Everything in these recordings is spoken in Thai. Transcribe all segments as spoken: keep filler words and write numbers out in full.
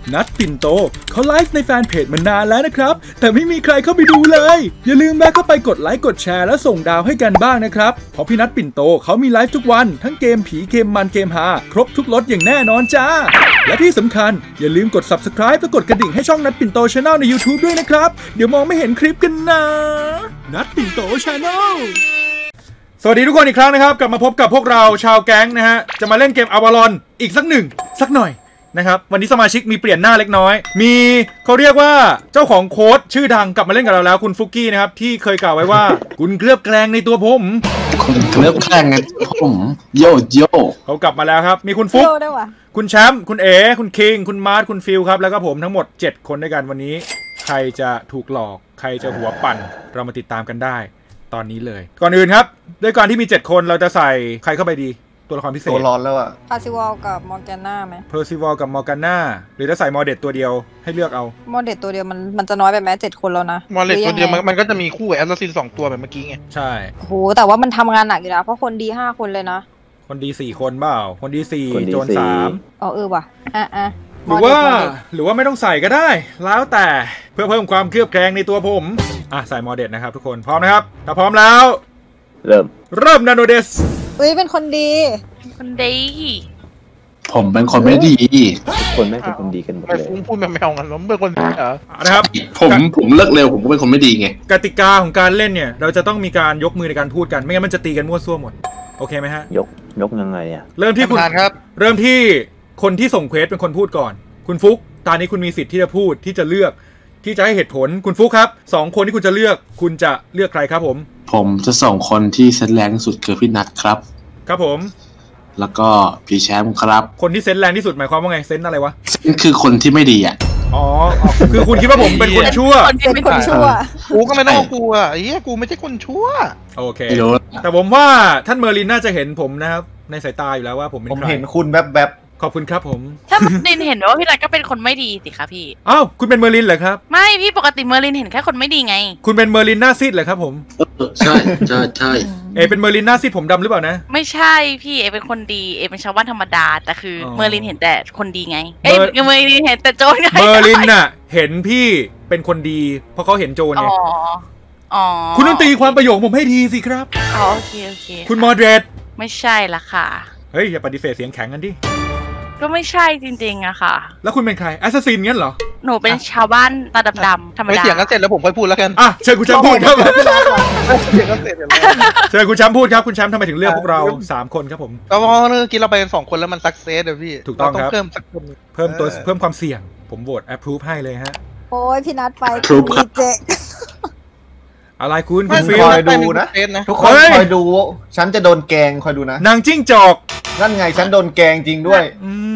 นัดปิ่นโตเขาไลฟ์ในแฟนเพจมานานแล้วนะครับแต่ไม่มีใครเข้าไปดูเลยอย่าลืมแวะเข้าไปกดไลค์กดแชร์และส่งดาวให้กันบ้างนะครับเพราะพี่นัดปิ่นโตเขามีไลฟ์ทุกวันทั้งเกมผีเกมมันเกมฮาครบทุกรสอย่างแน่นอนจ้าและที่สำคัญอย่าลืมกด ซับสไครบ์ และกดกระดิ่งให้ช่องนัดปิ่นโต Channel ใน ยูทูบ ด้วยนะครับเดี๋ยวมองไม่เห็นคลิปกันนะนัดปิ่นโต Channel สวัสดีทุกคนอีกครั้งนะครับกลับมาพบกับพวกเราชาวแก๊งนะฮะจะมาเล่นเกมอวารอนอีกสักหนึ่งสักหน่อยนะครับวันนี้สมาชิกมีเปลี่ยนหน้าเล็กน้อยมีเขาเรียกว่าเจ้าของโค้ดชื่อดังกลับมาเล่นกับเราแล้วคุณฟุกกี้นะครับที่เคยกล่าวไว้ว่า คุณเคลือบแคลงในตัวผมคุณเคลือบแคลงในตัวผมโยโย่เขากลับมาแล้วครับมีคุณฟุกคุณแชมป์คุณเอ๋คุณคิงคุณมาร์ทคุณฟิลครับแล้วก็ผมทั้งหมดเจ็ดคนด้วยกันวันนี้ใครจะถูกหลอกใครจะหัวปั่นเรามาติดตามกันได้ตอนนี้เลยก่อนอื่นครับด้วยการที่มีเจ็ดคนเราจะใส่ใครเข้าไปดีตัวละครพิเศษตัวร้อนแล้วอะพาซิวอลกับมอร์แกน่าไหมเพอร์ซิวอลกับมอร์แกน่าหรือจะใส่มอร์เดตตัวเดียวให้เลือกเอามอร์เดตตัวเดียวมันมันจะน้อยไปไหมเจ็ดคนแล้วนะมอร์เดตตัวเดียวมันมันก็จะมีคู่แอสซัสซินสองตัวแบบเมื่อกี้ไงใช่โหแต่ว่ามันทำงานหนักอยู่นะเพราะคนดีห้าคนเลยนะคนดีสี่คนเปล่าคนดีสี่โจรสามอ๋อเออว่ะอ่ะอ่ะหรือว่าหรือว่าไม่ต้องใส่ก็ได้แล้วแต่เพื่อเพิ่มความเคลือบแคลงในตัวผมอ่ะใส่มอร์เดตนะครับทุกคนพร้อมนะครับถ้าพร้อมแล้วเริ่มเริ่มนาโนเดสเฮ้ยเป็นคนดีคนดีผมเป็นคนไม่ดีคนไม่เป็นคนดีกันหมดเลยไม่พูดแมวๆกันล้มเป็นคนเหรอนะครับผมผมเลิกเร็วผมก็เป็นคนไม่ดีไงกติกาของการเล่นเนี่ยเราจะต้องมีการยกมือในการพูดกันไม่งั้นมันจะตีกันมั่วซั่วหมดโอเคไหมฮะยกยกยังไงอ่ะเริ่มที่คุณครับเริ่มที่คนที่ส่งเควสเป็นคนพูดก่อนคุณฟุกตอนนี้คุณมีสิทธิ์ที่จะพูดที่จะเลือกที่จะให้เหตุผลคุณฟุกครับสองคนที่คุณจะเลือกคุณจะเลือกใครครับผมผมจะส่งคนที่เซตแรงที่สุดคือพี่นัทครับครับผมแล้วก็พี่แชมป์ครับคนที่เซนแรงที่สุดหมายความว่าไงเซนอะไรวะเซนคือคนที่ไม่ดีอ่ะอ๋อคือคุณคิดว่าผมเป็นคนชั่วเป็นคนชั่วกูก็ไม่ต้องกลัวไอ้เหี้ยกูไม่ใช่คนชั่วโอเคแต่ผมว่าท่านเมอร์ลินน่าจะเห็นผมนะครับในสายตาอยู่แล้วว่าผมเป็นใครผมเห็นคุณแบบแบบขอบคุณครับผมถ้าเมอร์ลินเห็นว่าพี่นัทก็เป็นคนไม่ดีสิคะพี่อ้าวคุณเป็นเมอร์ลินเหรอครับไม่พี่ปกติเมอร์ลินเห็นแค่คนไม่ดีไงคุณเป็นเมอร์ลินหน้าซีดเหรอครับผมใช่ใช่ใช่เอเป็นเมอร์ลินหน้าซีดผมดำหรือเปล่านะไม่ใช่พี่เอเป็นคนดีเอเป็นชาวบ้านธรรมดาแต่คือเมอร์ลินเห็นแต่คนดีไงเอ้เมอร์ลินเห็นแต่โจรไงเมอร์ลินน่ะเห็นพี่เป็นคนดีเพราะเขาเห็นโจรไงอ๋อคุณต้องตีความประโยคผมให้ดีสิครับอ๋อโอเคโอเคคุณมอร์เดตไม่ใช่ละค่ะเฮ้ยอย่าปฏิเสธเสียงแข็งกันดิก็ไม่ใช่จริงๆอะค่ะแล้วคุณเป็นใครแอสซัสซินงั้นเหรอหนูเป็นชาวบ้านตาดำๆธรรมดาไม่เสียงกันเสร็จแล้วผมค่อยพูดแล้วกันอ่ะเชิญคุณแชมป์พูดครับเสียงกันเสร็จแล้วเชิญคุณแชมป์พูดครับคุณแชมป์ทำไมถึงเลือกพวกเราสามคนครับผมก็เพราะเมื่อกี้เราไปสองคนแล้วมันสักเซสเลยพี่ถูกต้องครับเพิ่มสักคนเพิ่มตัวเพิ่มความเสี่ยงผมโหวตแอปพรูฟให้เลยฮะโอ้ยพี่นัทไปรีเจ็คอะไรคุณคุณฟิลคอยดูนะทุกคนคอยดูฉันจะโดนแกงคอยดูนะนางจิ้งจอกนั่นไงฉันโดนแกงจริงด้วย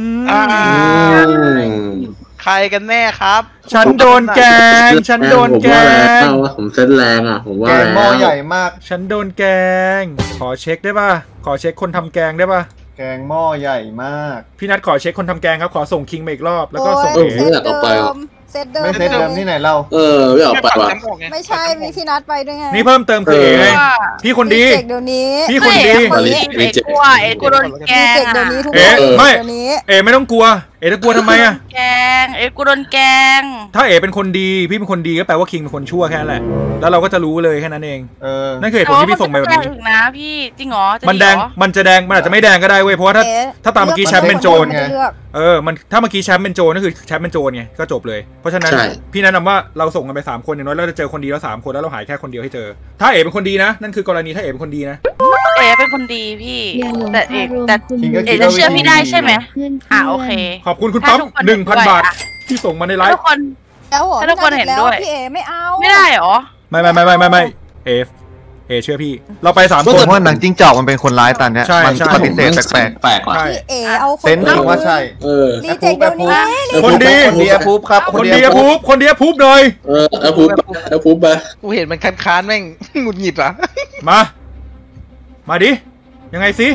ใครกันแน่ครับฉันโดนแกงฉันโดนแกงผมเส้นแรงอ่ะผมว่าแกงหม้อใหญ่มากฉันโดนแกงขอเช็คได้ป่ะขอเช็คคนทำแกงได้ป่ะแกงหม้อใหญ่มากพี่นัทขอเช็คคนทำแกงครับขอส่งคิงมาอีกรอบแล้วก็ส่งเอ๋ออกไปเซตเดิมไม่เซตเดิมที่ไหนเราเออไม่ออกไปว่ะไม่ใช่มีพี่นัทไปด้วยไงนี่เพิ่มเติมคือเอ๋ไงพี่คนดีเดี๋ยวนี้พี่คนดีเอ๋กลัวเอ๋กลัวโดนแกงเดี๋ยวนี้ทุกคนไม่เอ๋ไม่ต้องกลัวเอ๋จะกลัวทำไมอะแกงเอ๋กลัวโดนแกงถ้าเอ๋เป็นคนดีพี่เป็นคนดีก็แปลว่าคิงเป็นคนชั่วแค่นั้นแหละแล้วเราก็จะรู้เลยแค่นั้นเองเออนั่นคือเหตุผลที่พี่ส่งไปแบบนี้นะพี่จริงเหรอมันแดงมันจะแดงมันอาจจะไม่แดงก็ได้เว้ยเพราะว่าถ้าถ้าตามเมื่อกี้แชมป์เป็นโจรไงเออมันถ้าเมื่อกี้แชมป์เป็นโจรก็คือแชมป์เป็นโจรไงก็จบเลยเพราะฉะนั้นพี่แนะนำว่าเราส่งกันไปสามคนอย่างน้อยเราจะเจอคนดีแล้วสามคนแล้วเราหายแค่คนเดียวให้เจอถ้าเอ๋เป็นคนดีนะนั่นคือกรณีถ้าเอ๋เป็นคนดีนะเอ๋เป็นคนดีพี่แต่เอ๋แต่เอ๋จะเชื่อพี่ได้ใช่ไหมอ่ะโอเคขอบคุณคุณป๊อปหนึ่งพันบาทที่ส่งมาในไลฟ์ทุกคนแล้วถ้าทุกคนเห็นด้วยพี่เอ๋ไม่เอาไม่ได้หรอไม่ไม่ไม่ไม่ไม่ไม่เอฟเอเชื่อพี่เราไปสามคนว่านางจิ้งจอกมันเป็นคนร้ายตอนเนี้ยมันปฏิเสธแปลกแปลกว่ะพี่เอ๋เอาเซนต์ว่าใช่เออรีเจ็คเดี๋ยวนี้คนดีคนดีพูบครับคนดีพูบคนดีพูบเลยเออเอาพูบเอาพูบไปกูเห็นมันค้านๆแม่งหงุดหงิดอ่ะมามาดิยังไงสิ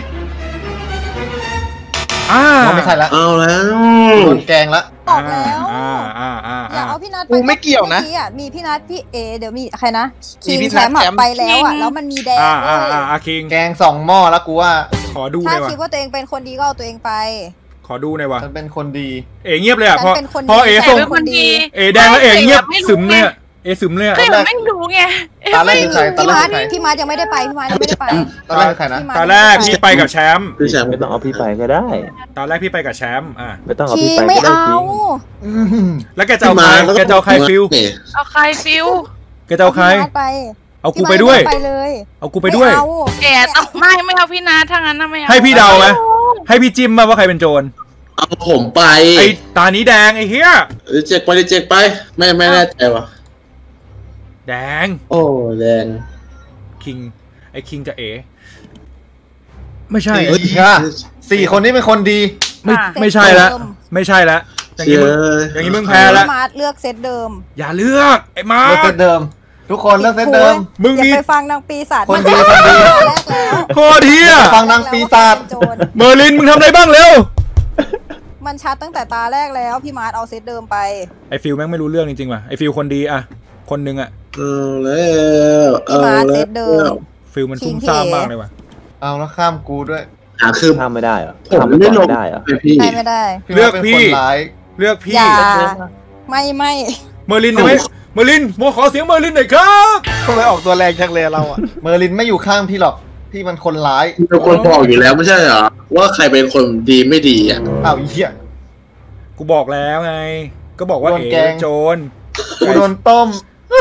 อ้าไม่ใช่ละเอาแล้วโดนแกงละบอกแล้วอย่าเอาพี่นัทกูไม่เกี่ยวนะมีพี่นัทพี่เอเดี๋ยวมีใครนะคิงแชมป์ไปแล้วอ่ะแล้วมันมีแดงอ่าอ่าคิงแกงสองหม้อแล้วกูว่าขอดูถ้าคิดว่าตัวเองเป็นคนดีก็เอาตัวเองไปขอดูหน่อยวะฉันเป็นคนดีเอเงียบเลยอ่ะพฉัอนเป็นคนพอเอดีส่งเป็นคนดีเอแดงแล้วเอเงียบซึมเลยอะเอซึมเลยอะคือไม่รู้ไงตาแรกคือใครตาพี่แรกมาร์ทคือใครพี่มาร์ทยังไม่ได้ไปพี่มาร์ทยังไม่ได้ไปตาแรกคือใครนะพี่มาตาร์ทแรกพี่ไปกับแชมป์พี่แชมป์ไม่ต้องเอาพี่ไปก็ได้ตาแรกพี่ไปกับแชมป์อ่ะไม่ต้องเอาคิพี่งไปไม่ก็ได้เอาจริงอืมแล้วแกจะเอาใครแกจะเอาใครฟิลเอาใครฟิวแกจะเอาใครพี่มาร์ทไปเอากูไปด้วยพี่มาร์ทไปเลยเอากูไปด้วยม่เอาแกเอาไม่ไม่เอาพี่นาถ้างั้นนะไม่เอาให้พี่เดาไหมให้พี่จิ้มมาว่าใครเป็นโจรเอาผมไปไอ้ตานี้แดงไอ้เหี้ยเจ็กไปเจ็กไปไม่ไม่แน่ใจวะแดงโอ้แดงคิงไอ้คิงจะเอไม่ใช่สี่ค่ะสี่คนนี้เป็นคนดีไม่ไม่ใช่ละไม่ใช่ละอย่างเชื่นี้อมึงอย่างนี้มึงแพ้ละพี่มาร์ทเลือกเซตเดิมอย่าเลือกไอ้มาเลือกเซตเดิม ทุกคนเลือกเซตเดิมมึงอย่ามีไปฟังนางปีศาจคนดีมัคนดีแรกแล้วโคตรเฮียฟังนางปีศาจเป็นโจรเมอร์ลินมึงทำอะไรบ้างเร็วมันชัดตั้งแต่ตาแรกแล้วพี่มาร์ทเอาเซตเดิมไปไอ้ฟิลแม่งไม่รู้เรื่องจริงๆว่ะไอ้ฟิลคนดีอะคนหนึงอะเอาแล้วเอาพี่มาร์ทแล้เซวตเดิมฟิลมันซุ่มซ่ามมากเลยว่ะเอาแล้วข้ามกูด้วยหาคือข้ามไม่ได้เหรอผมข้ามไปไม่ก่ลอง นไม่ได้เหรอไปพี่ได้ไม่ได้เลือกพี่เป็นคนร้ายเลือกพี่อย่าไม่ไม่เมอร์ลินได้ไหมเมอร์ลินโมขอเสียงเมอร์ลินหน่อยครับทำไมออกตัวแรงจังเลยเราอ่ะเมอร์ลินไม่อยู่ข้างพี่หรอก พี่มันคนร้ายเป็นคนบอกอยู่แล้วไม่ใช่เหรอว่าใครเป็นคนดีไม่ดีอ่ะอ้าวเหี้ยกูบอกแล้วไง ก็บอกว่าโดนเอ๋แกงโจรกูโดนต้ม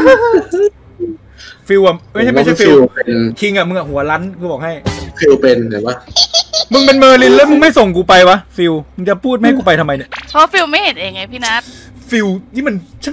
ฟิลอะไม่ใช่ไม่ใช่ฟิลเป็นคิงอะมึงอะหัวรั้นกูบอกให้ฟิลเป็นเห็นปะมึงเป็นเมอร์ลินแล้วมึงไม่ส่งกูไปวะฟิลมึงจะพูดไม่ให้กูไปทำไมเนี่ยเพราะฟิวไม่เห็นเองไงพี่นัทฟิลนี่มันช่าง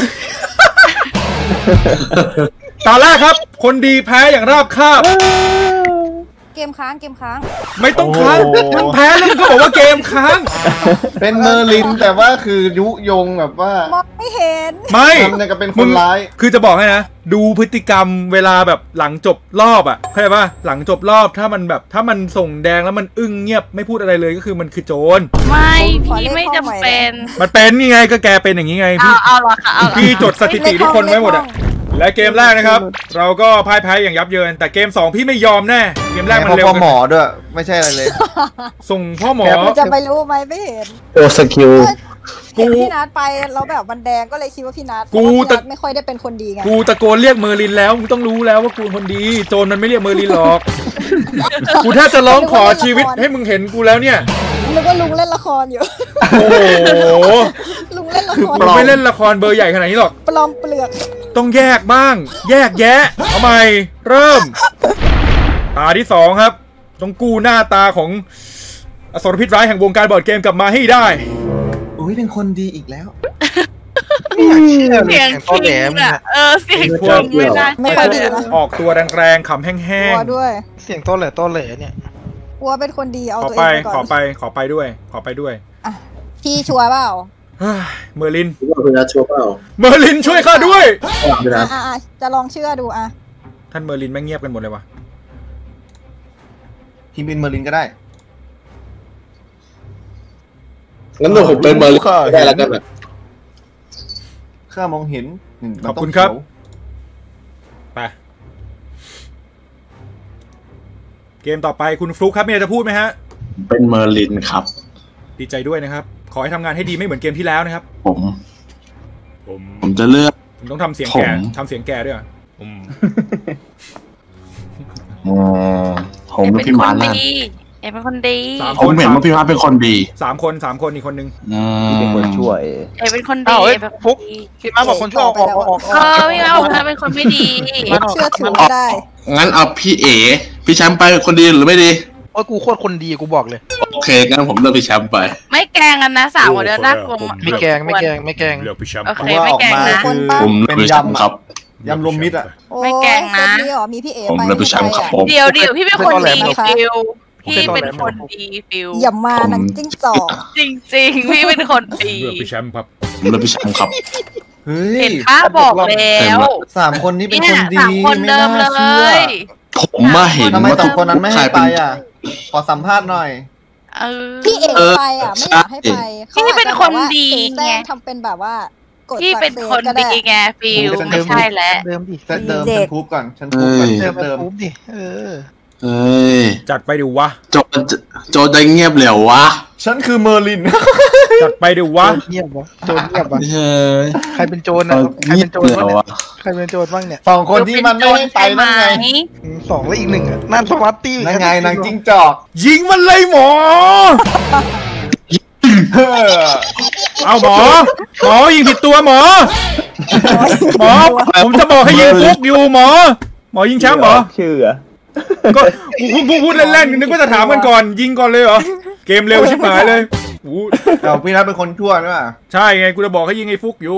ตาแรกครับ คนดีแพ้อย่างราบคาบเกมค้างเกมค้างไม่ต้องค้างมึงแพ้แล้วมึงก็บอกว่าเกมค้างเป็นเมอร์ลินแต่ว่าคือยุยงแบบว่ามองไม่เห็นไม่ทำเนี่ยก็เป็นคนร้ายคือจะบอกให้นะ ดูพฤติกรรมเวลาแบบหลังจบรอบอ่ะเข้าใจป่ะหลังจบรอบถ้ามันแบบถ้ามันส่งแดงแล้วมันอึ้งเงียบไม่พูดอะไรเลยก็คือมันคือโจรไม่พี่ไม่จำเป็นมันเป็นนี่ไงก็แกเป็นอย่างนี้ไงเอาพี่เอาเหรอคะเอาเหรอพี่จดสถิติทุกคนไว้หมดอ่ะและเกมแรกนะครับ เราก็พ่ายแพ้อย่างยับเยินแต่เกมสองพี่ไม่ยอมแน่เกมแรกมันเร็วพ่อหมอด้วย ไม่ใช่อะไรเลยส่งพ่อหมอมันจะไปรู้ไหมไม่เห็นโอสกิลกูเห็นพี่นัทไปแล้วแบบมันแดงก็เลยคิดว่าพี่นัทกูเพราะว่าพี่แต่นัทไม่ค่อยได้เป็นคนดีไงกูตะโกนเรียกเมอร์ลินแล้วมึงต้องรู้แล้วว่ากูคนดีโจรมันไม่เรียกเมอร์ลินหรอก กูแทบจะร้องขอชีวิตให้มึงเห็นกูแล้วเนี่ยนึกว่าลุงเล่นละครอยู่โอ้โหลุงเล่นละครกูไม่เล่นละครเบอร์ใหญ่ขนาดนี้หรอกปลอมเปลือกต้องแยกบ้าง แยกแยะเอาใหม่เริ่ม ตาที่สองครับ ต้องกู้หน้าตาของอสรพิษร้ายแห่งวงการบอร์ดเกมกลับมาให้ได้อุ้ยเป็นคนดีอีกแล้วเสียงต้นแหลคิมงอ่ะเออเสียงคิงไม่ได้ไม่ค่อยดีนะออกตัวแรงๆขำแห้กงลัวด้วยเสียงต้นแหล่ต้นแหล่เนี่ยกลัวเป็นคนดีเอาๆขอตัวไปเองไปขก่ออนไปขอไปด้วย ขอไปด้วยอ่ะพี่ชัวร์เปล่าเฮ้ยเมอร์ลินว่าคุณนัทชัวร์เปล่าเมอร์ลินช่วยข้าด้วยคุณนัอ่ะทอ่ะอ่ะจะลองเชื่อดูอ่ะท่านเมอร์ลินแม่งเงียบกันหมดเลยวะทีมบินเมอร์ลินก็ได้งั้นเดี๋ยวผมเป็นเบอร์ลินได้แล้วกันนะข้ามองเห็นมขอบมันต้งคุณครับเขียวไปเกมต่อไปคุณฟลุ๊กครับมีอะไรจะพูดไหมฮะเป็นเมอร์ลินครับดีใจด้วยนะครับ ขอให้ทำงานให้ดีไม่เหมือนเกมที่แล้วนะครับผมผมผมจะเลือกผมต้องทำเสียงแก่ผมทำเสียงแก่ด้วยเหรอผมอืมผมเอ็กับเป็นพี่คมาน ร์ดีนะเอ็เป็นคนดีผมเห็นว่าพี่มาร์เป็นคนดีสามคนสามคนอีกคนนึงอืพี่เป็นคนมช่วยเอ็เป็นคนดีอ้าวเฮ้ยเอ็เป็นคนฟุกดีพี่มาบอกคนชั่วออกออกออกเออพี่มาบอกว่าเป็นคนไม่ดีเชื่อถือไม่ได้งั้นเอาพี่เอพี่แชมป์ไปคนดีหรือไม่ดีโอ้ยกูโคตรคนดีกูบอกเลยโอเคงั้นผมเลือกพี่แชมป์ไปไม่แกล้งกันนะสาวคนเดียวน่ากลัวมากไม่แกงไม่แกงไม่แกงเลือกพี่แชมป์โอเพเคราะว่าไม่ออกแกล้งมานะคือผมเลืเป็อกนพี่แชมป์ยำครับยำรวมมิตรอ่ะโอ้ไม่แกล้งนะเซตนี้เหรอมีพี่เอ๋ผมไปเลือกพี่แชมป์ครับผมเดี๋ยวเดี๋ยวพี่เป็นคนดีฟิลพี่เป็นคนดีฟิลอย่ามานังจิ้งจอกจริงๆพี่เป็นคนดีเลือกพี่แชมป์ครับผมเลือกพี่แชมป์ครับเฮ้ยเห็นป้าบอกแล้วสามคนนี้เป็นเนี่คยนดีสามคนไม่เดิมน่าเลเชื่อยผมมาเห็นทำไมว่าสองคนนั้นไม่ให้ไปเป็นอ่ะ ขอสัมภาษณ์หน่อยเออพี่เอ๋เออไปอ่ะไม่อยากให้ไปพี่เป็นคนดีไงไงทำเป็นแบบว่ากดพี่เป็นคนก็ไดีไงฟิลไม่ใช่แล้วเดิมดิเซตเดิมเด็ฉักนพูบก่อน ฉันพูบก่อนเอ้ยเซเดิตมเดิมปุ๊บดิเออเฮ้ยจัดไปดูวะโจโจได้เงียบเหลววะชฉันคือเมอร์ลินจัดไปเดี๋ยววะเงียบวะโจรเงียบวะเฮ้ยใครเป็นโจรนะใครเงีเป็ยนบโจรเลบ้างยเนี่วะยใครเป็นโจรบ้างเนี่ยสองคนที่มันไม่ให้ไปนั่นไงอืมสองแล้วอีกหนึ่งอ่ะนั่นสมาร์ตตี้นั่นไงนางจิ้งจอกยิงมันเลยหมอเฮ้อเอาหมอ หมอยิงผิดตัวหมอ หมอ ผมจะบอกให้ยิงฟุกอยู่หมอ หมอยิงแชมป์หมอชื่ออะก็พูดพูดพูดเล่นๆนึกว่าจะถามกันก่อน ยิงก่อนเลยเหรอ เกมเร็วชิบหายเลยอู้แต่พี่นัทเป็นคนชั่วใช่ป่ะใช่ไงกูจะบอกให้ยิงไอ้ฟุกอยู่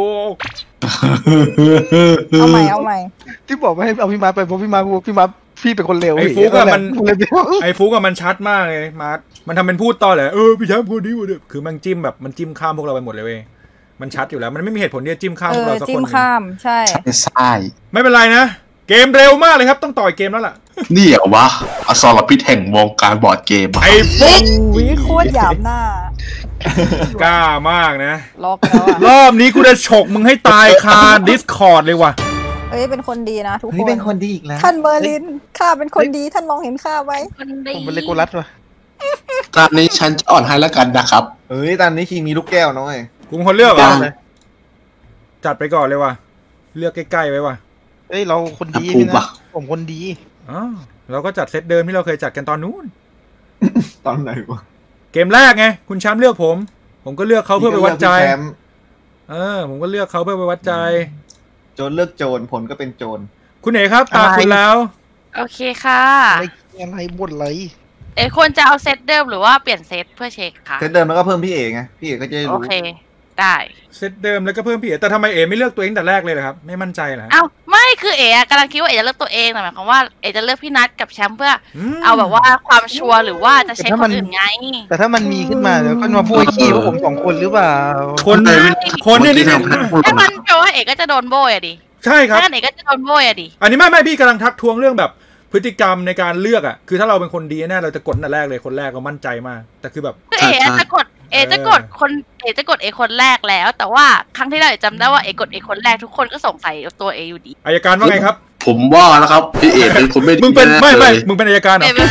เอาใหม่เอาใหม่ที่บอกไม่ให้เอาพี่มาร์คไปเพราะพี่มาร์คบอกพี่มาร์คพี่เป็นคนเร็วไอ้ฟุกอะมันเลยเดียวไอ้ฟุกอะมันชัดมากเลยมาร์ทมันทำเป็นพูดต่อเลยเออพี่แชมป์คนนี้วะเนี่ยคือมันจิ้มแบบมันจิ้มข้ามพวกเราไปหมดเลยเว้ยมันชัดอยู่แล้วมันไม่มีเหตุผลที่จะจิ้มข้ามเอพวกอเราสักจิ้คมนข้ามใช่ใช่ไม่เป็นไรนะ เกมเร็วมากเลยครับต้องต่อยเกมแล้วล่ะนี่เหรอวะอสรพิษแห่งวงการบอร์ดเกมอะไอ้ฟุกอุ้ยโคตรหยาบหน้ากล้ามากนะล็อกแล้วอ่ะรอบนี้กูจะฉกมึงให้ตายคา Discord เลยว่ะเอ้ยเป็นคนดีนะทุกคนนี่เป็นคนดีอีกแล้วท่านเมอร์ลินข้าเป็นคนดีท่านมองเห็นข้าไว้คนดีผมเป็นเลโกลัสว่ะตอนนี้ฉันจะอ่อนให้แล้วกันนะครับเอ้ยตอนนี้คิงมีลูกแก้วน้อยกูเป็นคนเลือกเหรอยังจัดไปก่อนเลยว่ะเลือกใกล้ๆไว้ว่ะเอ้ยเราคนดีอ่ะภูพี่มินะปะผมคนดีอ๋อเราก็จัดเซตเดิมที่เราเคยจัดกันตอนนู้นตอนไหนวะเกมแรกไงคุณแชมป์เลือกผม ผมก็เลือกเขาเพื่อไปวัดใจพี่ก็เลือกพี่แชมป์เออผมก็เลือกเขาเพื่อไปวัดใจโจรเลือกโจรผลก็เป็นโจรคุณเอ๋ครับตาอะไรคุณแล้วโอเคค่ะอะไรอะไรบ่นอะไรเอ๋ควรจะเอาเซตเดิมหรือว่าเปลี่ยนเซตเพื่อเช็คค่ะเซตเดิมแล้วก็เพิ่มพี่เอกไงพี่เอกก็จะได้โอรู้เค ได้เซตเดิมแล้วก็เพิ่มพี่เอ๋แต่ทำไมเอ๋ไม่เลือกตัวเองแต่แรกเลยล่ะครับไม่มั่นใจเหรอเอ้าไม่คือเอ๋กำลังคิดว่าเอ๋จะเลือกตัวเองแต่หมายความว่าเอ๋จะเลือกพี่นัทกับแชมป์เพื่อมเอาแบบว่าความชัวร์หรือว่าจะเช็คคนอื่นไงแต่ถ้ามันมีขึ้นมาเดี๋ยวก็มาโพยขี้ว่าผมสองคนหรือเปล่าคนคนเนี่ยนี่ถ้ามันแปลว่าเอ๋ก็จะโดนโบยอะดิใช่ครับถ้างั้นเอ๋ก็จะโดนโบยอะดิอันนี้ไม่ไม่พี่กำลังทักท้วงเรื่องแบบพฤติกรรมในการเลือกอ่ะคือถ้าเราเป็นคนดีแน่เราจะกดแต่แรกเลยคนแรกเรามั่นใจมากแต่คือแบบคือเอ๋จะกดเอ๋จะกดคนเอ๋จะกดเอ๋คนแรกแล้ว แต่ว่าครั้งที่แล้วเอ๋จำได้ว่าเอ๋กดเอ๋คนแรกทุกคนก็สงสัยตัวเอ๋อยู่ดีอัยการว่าไงครับผมว่านะครับพี่เอกเป็นคนไม่ดีมึงเป็นแๆไม่ไม่เลยมึงเป็นอัยการเหรเอ๋อเป็นคน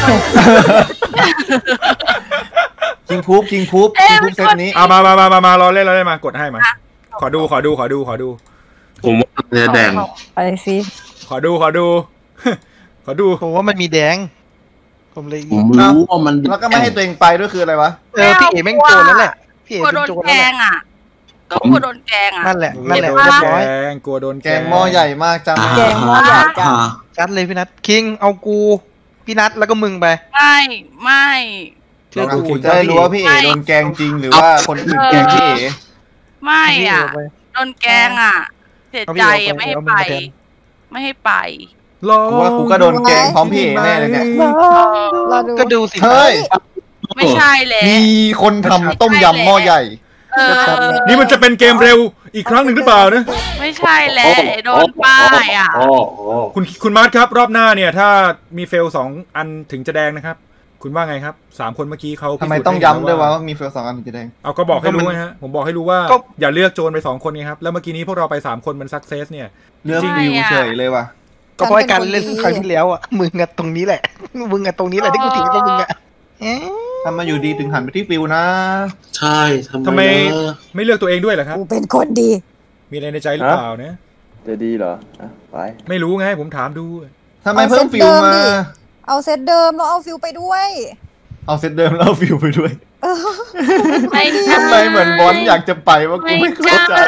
คิงพูฟคิงพูฟเอ๊ะคิงพูฟเซตนี้เอามามามามามารอเล่นรอเล่นมากดให้มา ขอดูขอดูขอดูขอดูผมว่าเนื้อแดงไปสิขอดูขอดู ขอดูผมว่ามันมีแดง ผมเลยผมรู้ว่ามันแล้วก็ไม่ให้ตัวเองไปด้วยคืออะไรวะเออพี่เอ๋แม่งโจรแล้วแหละพี่เอ๋กลัวเป็โดนนโจรแกแล้วแหละงอ่ะ ก็กลัวโดนแกงอ่ะนั่นแหละนั่นแหละกลัวเรียโดบนร้อยแกงกลัวโดนแกงหม้อใหญ่มากจ้าแกงหม้อใหญ่จ้ะชัดเลยพี่นัทคิงเอากูพี่นัทแล้วก็มึงไปไม่ไม่เชื่อกูจะได้รู้ว่าพี่เอกโดนแกงจริงหรือว่าคนอื่นแกงพี่เอกไม่อ่ะพี่เไปโดนแกงอ่ะ เสียใจอ่ะเอาไม่พี่ให้เอาไปเอาพี่มาแทนไม่ให้ไปรอกูว่ากูก็โดนแกงพร้อมพี่เอกแน่เลยเนี่ยรอดูก็ดูสิเฮ้ยไม่ใช่แหละมีคนทำต้มยำหม้อใหญ่เออนี่มันจะเป็นเกมเร็วอีกครั้งหนึ่งหรือเปล่านะไม่ใช่แหละโดนป้ายอ่ะคุณคุณมาร์ทครับ รอบหน้าเนี่ย ถ้ามีเฟลสองอันถึงจะแดงนะครับ คุณว่าไงครับสามคนเมื่อกี้เขาทำไมพิสูจน์ต้องให้ย้ำด้วยเห็นว่ามีเฟลสองอันถึงจะแดงเอาก็บอกให้รู้ไงฮะผมบอกให้รู้ว่าก็อย่าเลือกโจรไปสองคนไงครับแล้วเมื่อกี้นี้พวกเราไปสามคนมันซักเซสเนี่ยเรื่องจริงวิวเฉยเลยว่ะก็เพราะไอ้การเล่นครั้งที่แล้วอ่ะมึงอะตรงนี้แหละมึงอะตรงนี้แหละที่กูถีบพวกมึงอะเอ๊ะถ้ามาอยู่ดีถึงหันไปที่ฟิวนะใช่ทำทำไมไมนะไม่เลือกตัวเองด้วยล่ะครับกูเป็นคนดีมีอะไรในใจหรือเปล่านะจะดีเหรออ่ะไปไม่รู้ไงผมถามดูทำไมเพิ่มฟิวมาเอาเซตเดิมแล้วเอาฟิลไปด้วยเอาเซตเดิมแล้วเอาฟิวไปด้วยไม่ใช่ทำไมเหมือนบอลอยากจะไปว่ากูไม่เข้าใจ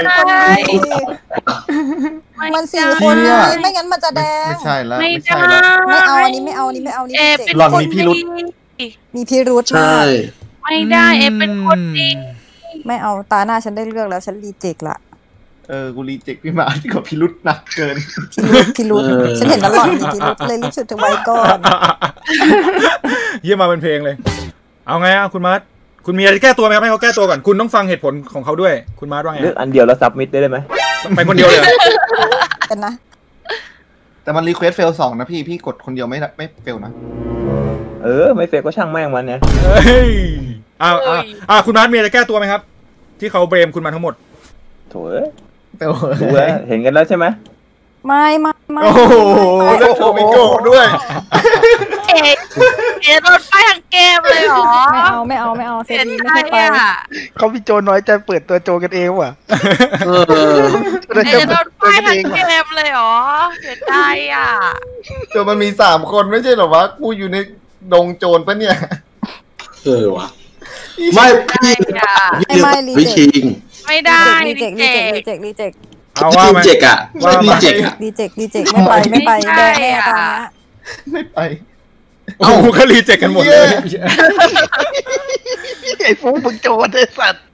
มันสี่คนเชี่เลย ยไม่งั้นมันจะแดงไม่ใช่แล้วไม่ไม่ได้ใช่แล้วไม่เอาอันนี้ไม่เอาอันนี้ไม่เอาอันนี้เอไม่เป็เจ๋นงหล่อนคนมีพิรุธดีมีพิรุธใช่มากไม่ได้เอเป็นคนดีไม่เอาตาหน้าฉันได้เลือกแล้วฉันรีเจ็คละเออกูรีเจ็คพี่มาที่กับพิรุธหนักเกินพิรุธพิรุธฉันเห็นแล้วหล่อนมีพิรุธเลยรีบฉุดเธอไว้ก่อนเยี่ยมมาเป็นเพลงเลย เอาไงอ่ะคุณมาร์ทคุณมีอะไรแก้ตัวไหมครับให้เขาแก้ตัวก่อนคุณต้องฟังเหตุผลของเขาด้วยคุณมาร์ทว่าไงเลือกอันเดียวแล้วซับมิดได้ไหมไปคนเดียวเลยเหรอกันนะแต่มันรีเควสเฟลสองนะพี่พี่กดคนเดียวไม่ไม่เฟลนะเออไม่เฟกก็ช่างแม่งมันเนี่ยเฮ้ยอ่าอ่าอ่าคุณมาร์ทมีอะไรแก้ตัวไหมครับ ที่เขาเบรมคุณมาทั้งหมดโถ่เอ้ยเฟลดูแล้วเห็นกันแล้วใช่ไหมไม่ไม่ไม่โอ้โหแล้วโทมิโก้ด้วยเอเอโดนป้ายทั้งเกมเลยเหรอไม่เอาไม่เอาไม่เอาเซตนี้ไม่ให้ไปเขาพี่โจน้อยใจเปิดตัวโจกันเองว่ะเออเอจะโดนป้ายทั้งเกมเลยเหรอเสียใจอ่ะโจมันมีสามคนไม่ใช่เหรอวะกูอยู่ในดงโจรปะเนี่ยเออวะไม่พี่พี่วิชิงไม่ได้รีเจ็ครีเจ็ครีเจ็ครีเจ็คเอาว่ารีมาเจ็กอ่ะรีเจ็กอ่ะรีเจ็ครีเจ็คไม่ไปไม่ไปแดงแน่ตอนนี้ไม่ไปโอ้โหก็รีเจ็คกันหมดเลยไอ้ฟุ้งมึงโจรไอ้สัตว์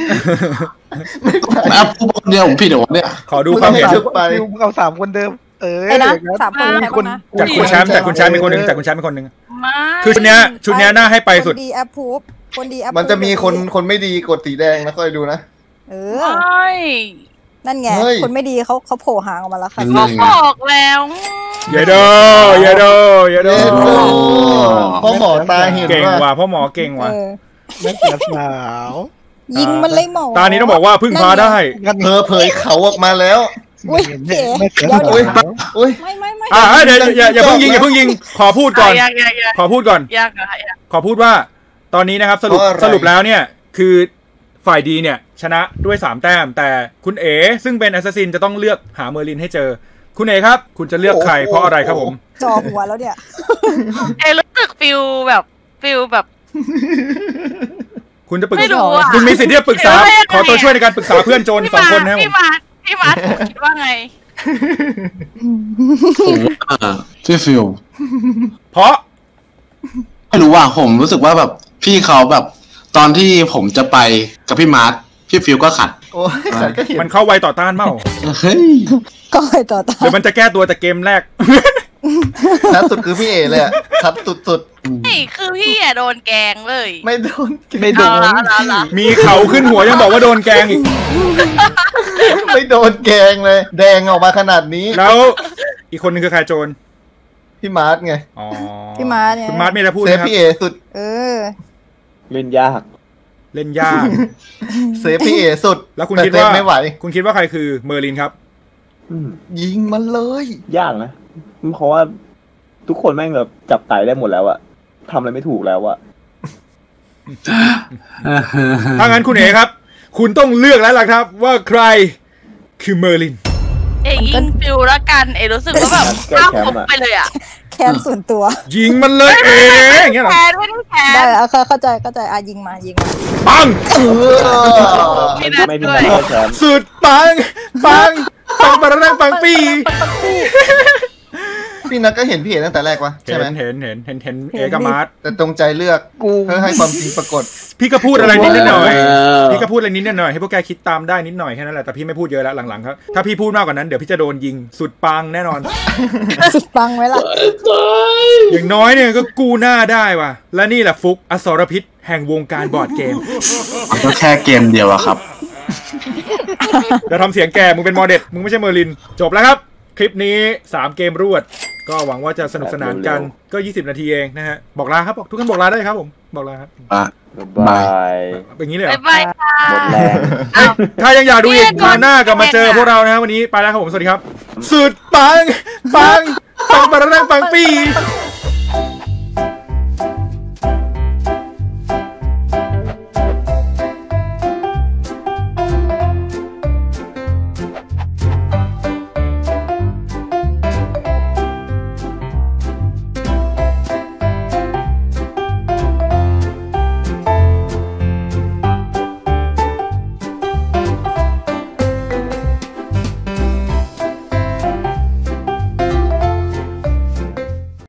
แอปพูดเนี่ยผมผิดเหรอเนี่ยขอดูความเห็นมึงเอาสามคนเดิมเออไอ้นะสามคนใครคบ้าน งนะจากคุณแชมป์จากคุณแชมป์เป็นคนหนึ่งจากคุณแชมป์เป็นคนหนึ่งไม่คือชุดเนี้ยชุดเนี้ยน่าให้ไปสุดคนดีแอปพูฟคนดีแอปมันจะมีคนคนไม่ดีกดสีแดงนะคอยดูนะเอไมอ่ นั่นไงเฮ้ยคนไม่ดีเขาเขาโผล่หางออกมาแล้วค่ะเขาบอกแล้วเยโดเยโดเยโดเยโด พ่อหมอตาเห็นเก่งว่าว่ะพ่อหมอเก่งว่ะเออนักเกียรสาวยิงมันเลยหมอตอนนี้ต้องบอกว่าพึ่งพาได้เธอเผยเขาออกมาแล้วอุ้ยเก๋นักเกียรเดี๋ยวสาเดี๋ยววอุ้ยไม่ไม่ไม่อ่าเดี๋ยวอย่าอย่าเพิ่งยิงอย่าเพิ่งยิงขอพูดก่อนยากยากยากขอพูดก่อนยากอะยากขอพูดว่าตอนนี้นะครับสรุปสรุปแล้วเนี่ยคือฝ่ายดีเนี่ยชนะด้วยสามแต้มแต่คุณเอ๋ซึ่งเป็นแอสซัสซินจะต้องเลือกหาเมอร์ลินให้เจอคุณเอ๋ครับคุณจะเลือกใครเพราะอะไรครับผมจอหัวแล้วเนี่ยเอรู้สึกฟิลแบบฟิลแบบคุณจะปรึกไม่ษารู้อะคุณมีสิทธิ์ที่จะปรึกษาไม่รู้ขอตัวช่วยในการปรึกษาเพื่อนโจรพี่สองมาคนนะครับผมพี่มาพี่มาคิดว่าไงผมว่าพี่ฟิลเพราะไม่รู้ว่าผมรู้สึกว่าแบบพี่เขาแบบ ตอนที่ผมจะไปกับพี่มาร์ทพี่ฟิลก็ขัดโอ้ยขัดก็เห็นมันเข้าไวต่อต้านเมาเฮ้ยก็ไปต่อตาหรือมันจะแก้ตัวจากเกมแรกชัดสุดคือพี่เอเลยอะชัดสุดนี่คือพี่อะโดนแกงเลยๆไม่โดนไม่โดเอานละเอาละมีเขาขึ้นหัวยังบอกว่าโดนแกล้งอีกไม่โดนแกงเลย แดงออกมาขนาดนี้แล้วอีกคนนึงคือใครโจรพี่มาร์ทไงอ๋อพี่มาเนี่ยคุณมาร์ทมีอะไรพูดเซไหมฟครับพี่เอสุดเออเล่นยากเล่นยากเซฟพี่เอสุดแล้วคุณแต่คิดเซฟว่าไม่ไหวคุณคิดว่าใครคือเมอร์ลินครับอืมยิงมันเลยยากนะเพราะว่าทุกคนแม่งแบบจับไต่ได้หมดแล้วอะทำอะไรไม่ถูกแล้วอะถ้างั้นคุณเอ๋ครับ คุณต้องเลือกแล้วล่ะครับ ว่าใครคือเมอร์ลินเอยิงฟิลละกันเอรู้สึกว่าแบบข้ามผมไปเลยอะแค้นส่วนตัวยิงมันเลยเอ๋อย่างเงี้ยเหรอแทนไม่ได้แทได้นเอาเข้าเข้าใจเข้าใจอ่ะยิงมายิงมาปังไม่ไม่นัดไม่พิด้นาวยศก็แชมป์สุดปังปังปังปะระนังปังปีพี่นัทก็เห็นพี่เอตั้งแต่แรกวะเห็ใช่ไหมนเห็นเห็นเห็นเห็นเอกับมาร์ทแต่ตรงใจเลือกกูเพื่อให้ความจริงปรากฏพี่ก็พูดอะไรนิดหน่อยเออพี่ก็พูดอะไรนิดหน่อยให้พวกแกคิดตามได้นิดหน่อยแค่นั้นแหละแต่พี่ไม่พูดเยอะแล้วหลังๆครับถ้าพี่พูดมากกว่านั้นเดี๋ยวพี่จะโดนยิงสุดปังแน่นอนสุดปังไว้ล่ะอย่างน้อยเนี่ยก็กู้หน้าได้ว่ะและนี่แหละฟุกอสรพิษแห่งวงการบอร์ดเกมมันก็แค่เกมเดียวอะครับเดี๋ยวทำเสียงแกมึงเป็นมอเด็ดมึงไม่ใช่เมอร์ลินจบแล้วครับคลิปนี้สามเกมรวดก็หวังว่าจะสนุกสนานกันก็ยี่สิบนาทีเองนะฮะบอกลาครับบอกทุกท่านบอกลาได้ครับผมบอกลาครับอ่ะบายเป็นอย่างนี้เลยเหรบ๊าอยบายค่ะหมดแรงถ้ายังอยากดูอีกเนี่ยก่อนคราวหน้ากลับมาเจอพวกเรานะฮะวันนี้ไปแล้วครับผมสวัสดีครับสุดปังปังปังปะระนังปังปีปังปี